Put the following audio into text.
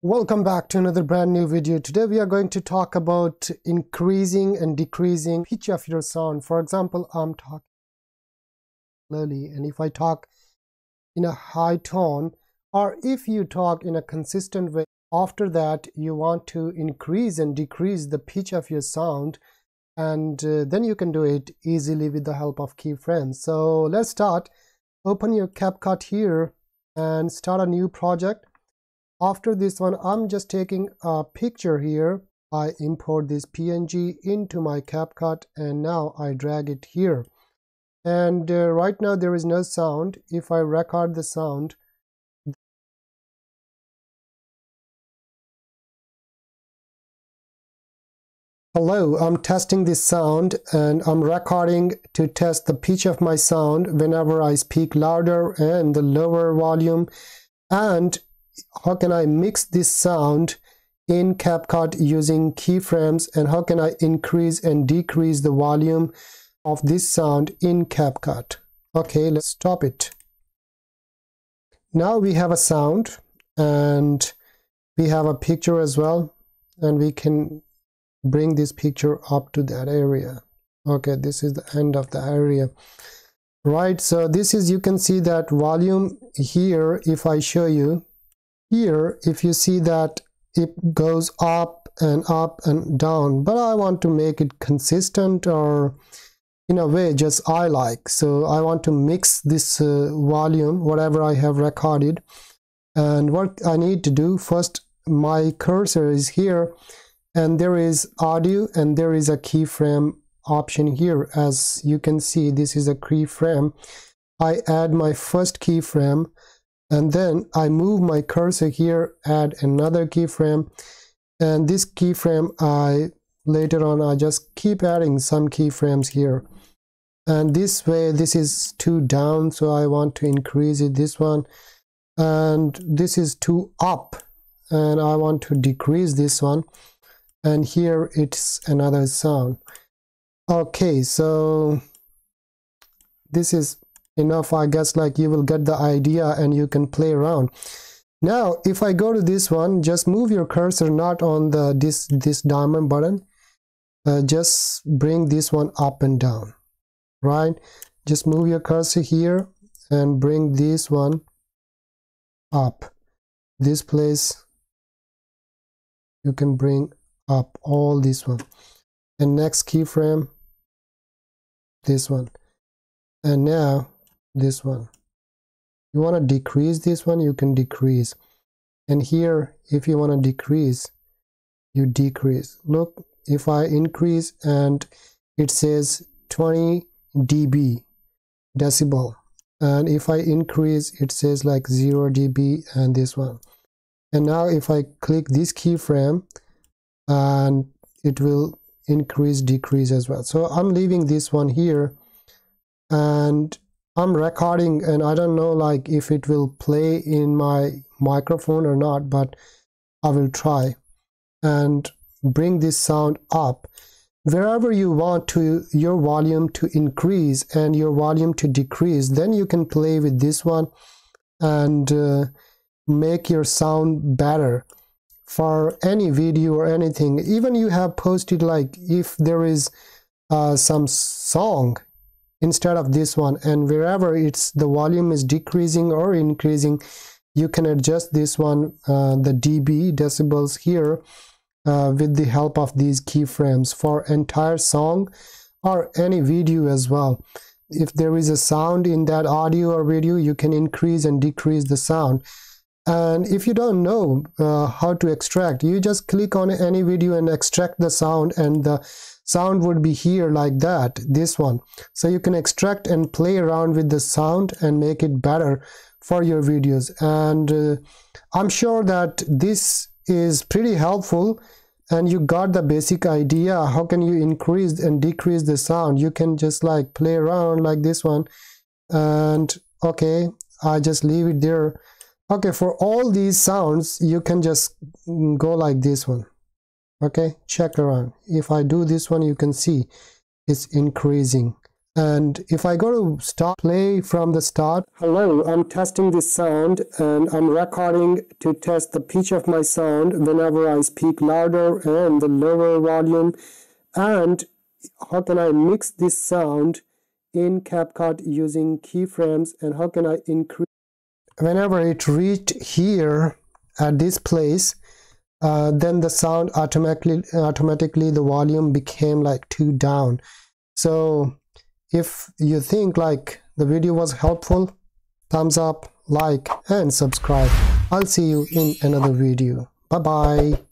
Welcome back to another brand new video. Today we are going to talk about increasing and decreasing pitch of your sound. For example, I'm talking slowly, and if I talk in a high tone, or if you talk in a consistent way, after that you want to increase and decrease the pitch of your sound, and then you can do it easily with the help of keyframes. So let's start. Open your CapCut here and start a new project. After this one, I'm just taking a picture here. I import this PNG into my CapCut and now I drag it here. And right now there is no sound. If I record the sound, hello, I'm testing this sound and I'm recording to test the pitch of my sound whenever I speak louder and the lower volume. And how can I mix this sound in CapCut using keyframes, and how can I increase and decrease the volume of this sound in CapCut? Okay, let's stop it. Now we have a sound and we have a picture as well, and we can bring this picture up to that area. Okay, this is the end of the area, right? So this is, you can see that volume here. If I show you here, if you see that it goes up and down, but I want to make it consistent, or in a way just I like. So I want to mix this volume, whatever I have recorded. And what I need to do, first my cursor is here and there is audio and there is a keyframe option here. As you can see, this is a keyframe. I add my first keyframe and then I move my cursor here, add another keyframe, and this keyframe later on I just keep adding some keyframes here. And this way, this is 2 down, so I want to increase it, this one, and this is 2 up and I want to decrease this one, and here it's another sound. Okay, so this is enough, I guess. Like, you will get the idea and you can play around. Now if I go to this one, just move your cursor not on the this diamond button, just bring this one up and down, right? Just move your cursor here and bring this one up. This place you can bring up all this one, and next keyframe this one, and now this one. You want to decrease this one, you can decrease, and here if you want to decrease, you decrease. Look, if I increase and it says 20 dB decibel, and if I increase it says like 0 dB, and this one. And now if I click this keyframe, and it will increase decrease as well. So I'm leaving this one here and I'm recording, and I don't know like if it will play in my microphone or not, but I will try and bring this sound up. Wherever you want to your volume to increase and your volume to decrease, then you can play with this one and make your sound better for any video or anything. Even you have posted, like if there is some song instead of this one, and wherever it's the volume is decreasing or increasing, you can adjust this one, the dB decibels here, with the help of these keyframes for entire song or any video as well. If there is a sound in that audio or video, you can increase and decrease the sound. And if you don't know how to extract, you just click on any video and extract the sound, and the sound would be here like that, this one. So you can extract and play around with the sound and make it better for your videos. And I'm sure that this is pretty helpful and you got the basic idea. How can you increase and decrease the sound? You can just like play around like this one, and okay, I just leave it there. Okay, for all these sounds you can just go like this one. Okay, check around. If I do this one, you can see it's increasing. And if I go to start, play from the start. Hello, I'm testing this sound and I'm recording to test the pitch of my sound whenever I speak louder and the lower volume. And how can I mix this sound in CapCut using keyframes, and how can I increase whenever it reached here at this place, then the sound automatically the volume became like too down. So if you think like the video was helpful, thumbs up, like and subscribe. I'll see you in another video. Bye bye.